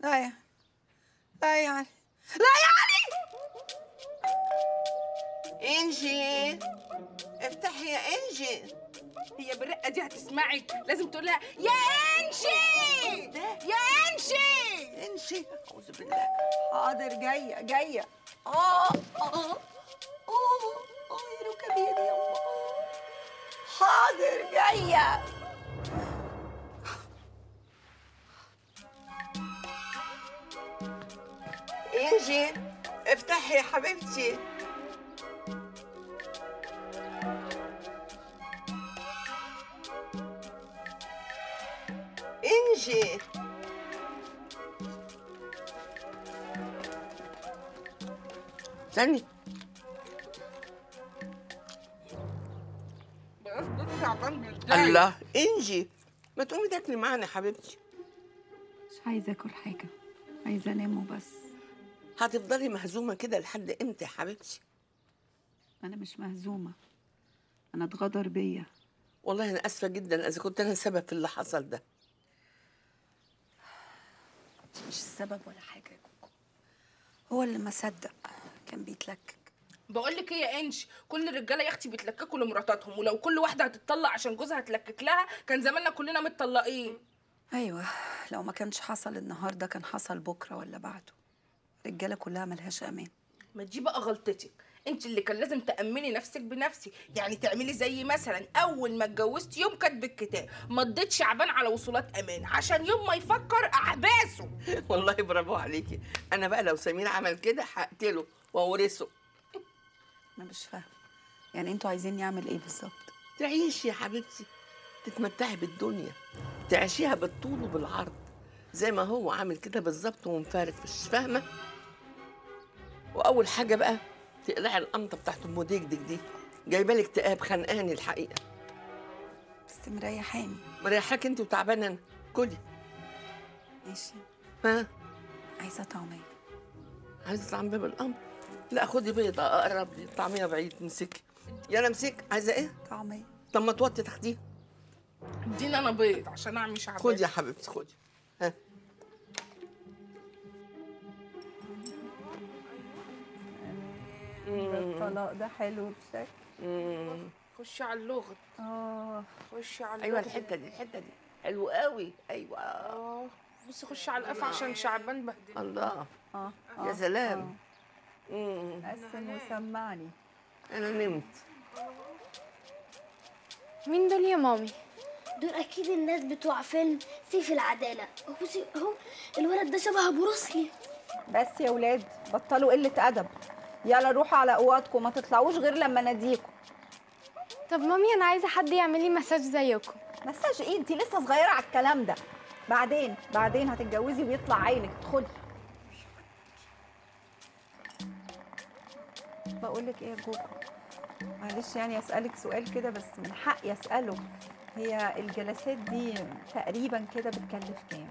لا يعني لا يعني لا يعني انجي افتحي يا انجي. هي بالرقه دي هتسمعك، لازم تقول لها يا انشي يا انشي. انجي اعوذ بالله. حاضر جايه يا ركبي يا يما. حاضر جايه. انجي افتحي يا حبيبتي. انجي استني. الله انجي ما تقومي تاكلي معانا يا حبيبتي. مش عايزه اكل حاجه، عايزه انام وبس. هتفضلي مهزومه كده لحد امتى يا حبيبتي؟ انا مش مهزومه، انا اتغدر بيا. والله انا اسفه جدا اذا كنت انا السبب في اللي حصل ده. مش السبب ولا حاجه يا كوكو، هو اللي ما صدق كان بيتلكك. بقول لك ايه يا انش، كل الرجاله يا اختي بيتلككوا لمراتاتهم، ولو كل واحده هتتطلق عشان جوزها هتلكك لها كان زماننا كلنا متطلقين. ايوه، لو ما كانش حصل النهارده كان حصل بكره ولا بعده. الرجاله كلها ملهاش امان. ما دي بقى غلطتك انت، اللي كان لازم تأمني نفسك بنفسي، يعني تعملي زي مثلا اول ما اتجوزت يوم كاتب الكتاب مضيت شعبان على وصولات امان عشان يوم ما يفكر احباسه. والله برافو عليكي. انا بقى لو سمير عمل كده هقتله واورثه. انا مش فاهمه، يعني انتوا عايزيني اعمل ايه بالظبط؟ تعيشي يا حبيبتي، تتمتعي بالدنيا، تعيشيها بالطول وبالعرض زي ما هو عامل كده بالظبط ومفارق، مش فاهمه؟ واول حاجه بقى تقلعي القمطه بتاعت ام ديك دي، جايبه لي اكتئاب خانقاني الحقيقه. بس مريحاني. مريحاك انت وتعبانه انا. كلي. ماشي. ها؟ عايزه طعميه. عايزه طعميه بالقمر؟ لا خدي بيضه اقرب لي، الطعميه بعيد. امسكي يلا امسك. عايزه ايه؟ طعميه. طب ما توطي تاخديه. اديني انا بيض عشان اعمل شعبان. خدي يا حبيبتي خدي. ها الطلاق ده حلو بشكل. خشي على اللغط. خشي على اللغط. ايوه الحته دي حلو قوي. ايوه بصي خشي على القفا عشان شعبان بهدل. الله. يا سلام. قسم وسمعني. انا نمت. مين دول يا مامي؟ دول اكيد الناس بتوع فيلم سيف العداله. بصي اهو الولد ده شبه بروسلي. بس يا ولاد بطلوا قله ادب، يلا روحوا على اوضتكم، ما تطلعوش غير لما ناديكم. طب مامي انا عايزه حد يعمل لي مساج زيكم. مساج ايه؟ انتي لسه صغيره على الكلام ده. بعدين هتتجوزي ويطلع عينك. ادخلي. بقول لك ايه يا جوجو، معلش يعني اسالك سؤال كده بس من حقي اساله. هي الجلسات دي تقريبا كده بتكلف كام؟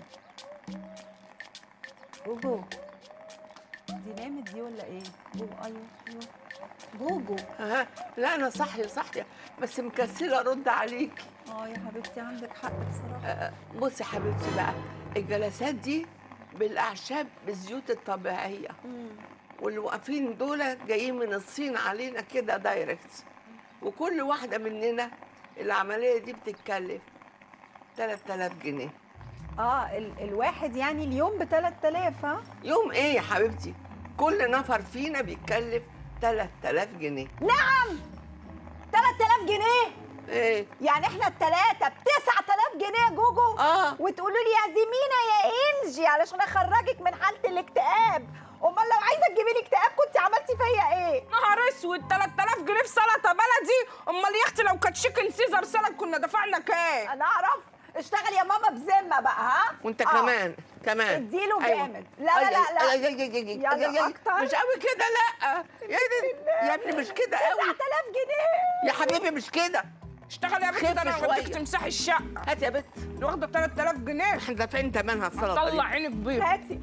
جوجو دي نامت دي ولا ايه؟ جوجو ايوه جوجو. لا انا صاحيه بس مكسله ارد عليكي. يا حبيبتي عندك حق بصراحه. بصي يا حبيبتي بقى، الجلسات دي بالاعشاب بالزيوت الطبيعيه، واللي واقفين دول جايين من الصين علينا كده دايركت، وكل واحده مننا العمليه دي بتتكلف 3000 جنيه. الواحد يعني اليوم ب 3000. ها؟ يوم ايه يا حبيبتي؟ كل نفر فينا بيتكلف 3000 جنيه. نعم 3000 جنيه؟ ايه؟ يعني احنا الثلاثه ب 9000 جنيه يا جوجو؟ وتقولوا لي اعزمينا يا انجي علشان اخرجك من حاله الاكتئاب. امال لو عايزه تجيبي لي اكتئاب كنت عملتي فيا ايه؟ نهار اسود، 3000 جنيه في سلطه بلدي؟ امال يا اختي لو كانت شيكن سيزر سلطه كنا دفعنا كام؟ انا اعرف. اشتغل يا ماما بذمه بقى. ها؟ وانت كمان اديله جامد. لا يلا اكتر. مش قوي كده. لا يا ابني مش كده قوي. 9000 جنيه يا حبيبي مش كده. اشتغل يا بنت، ده انا هوديك تمسحي الشقه. هات يا بنت. دي واخده 3000 جنيه. احنا دافعين ثمنها السلطه دي. طلع عينك بيض. هاتي.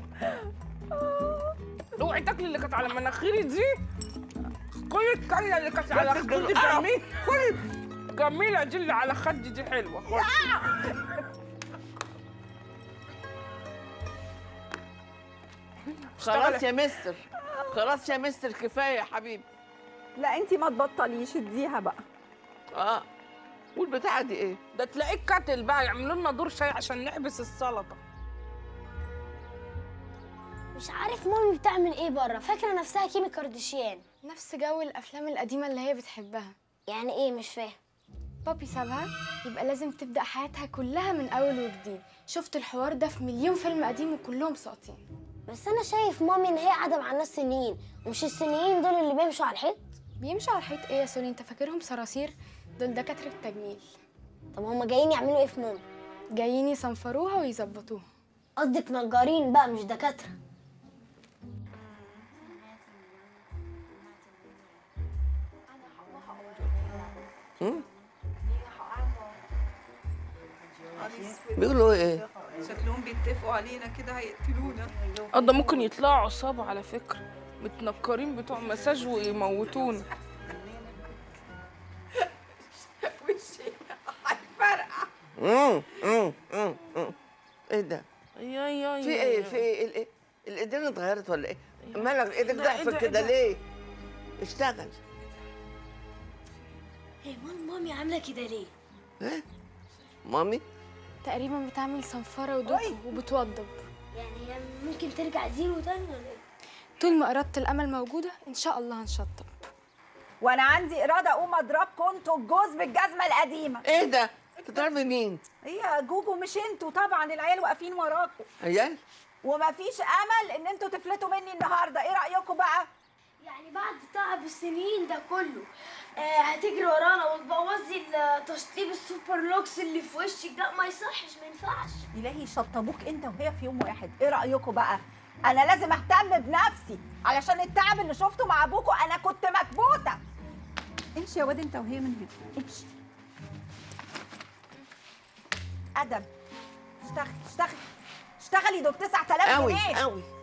اوعي تاكلي اللي كانت على مناخيري دي. كل الكله اللي كانت على خدي جميل. كل جميله دي اللي على خدي دي حلوه. خلاص يا مستر، خلاص يا مستر، كفايه يا حبيبي. لا انت ما تبطليش، اديها بقى. والبتاعه دي ايه؟ ده تلاقيك كاتل بقى، يعملوا لنا دور شاي عشان نحبس السلطه. مش عارف مامي بتعمل ايه بره، فاكره نفسها كيمي كارديشيان. نفس جو الافلام القديمه اللي هي بتحبها. يعني ايه؟ مش فاهم. بابي سابها، يبقى لازم تبدا حياتها كلها من اول وجديد. شفت الحوار ده في مليون فيلم قديم وكلهم ساقطين. بس انا شايف مامي ان هي قاعده مع الناس سنين، ومش السنيين دول اللي بيمشوا على الحيط. بيمشوا على الحيط ايه يا سوني؟ انت فاكرهم صراصير؟ دول دكاتره تجميل. طب هما جايين يعملوا ايه في مامي؟ جايين يصنفروها ويظبطوها. قصدك نجارين بقى مش دكاتره. بيقولوا ايه؟ شكلهم بيتفقوا علينا كده هيقتلونا. ده ممكن يطلعوا عصابه على فكره، متنكرين بتوع مساج ويموتونا. وشي هيفرقع. ايه ده؟ يا في ايه؟ في ايه؟ الايدين اتغيرت ولا ايه؟ مالك ايدك ضعفت كده ليه؟ اشتغل. هي مامي عامله كده ليه؟ ها؟ مامي؟ تقريبا بتعمل صنفره ودوب وبتوضب. يعني هي ممكن ترجع زيرو تاني ولا ايه؟ طول ما اراده الامل موجوده ان شاء الله هنشطب. وانا عندي اراده اقوم اضربكم انتوا الجوز بالجزمه القديمه. ايه ده؟ بتضربي مين؟ هي جوجو مش انتوا طبعا، العيال واقفين وراكم. عيال؟ ومفيش امل ان انتوا تفلتوا مني النهارده، ايه رايكم بقى؟ يعني بعد تعب السنين ده كله هتجري ورانا وتبوظي التشطيب السوبر لوكس اللي في وشك ده؟ ما يصحش، ما ينفعش. إلهي يشطبوك انت وهي في يوم واحد، ايه رايكم بقى؟ انا لازم اهتم بنفسي علشان التعب اللي شفته مع ابوكوا، انا كنت مكبوته. امشي يا واد انت وهي من هنا، امشي. ادم، اشتغلي دول 9000 جنيه قوي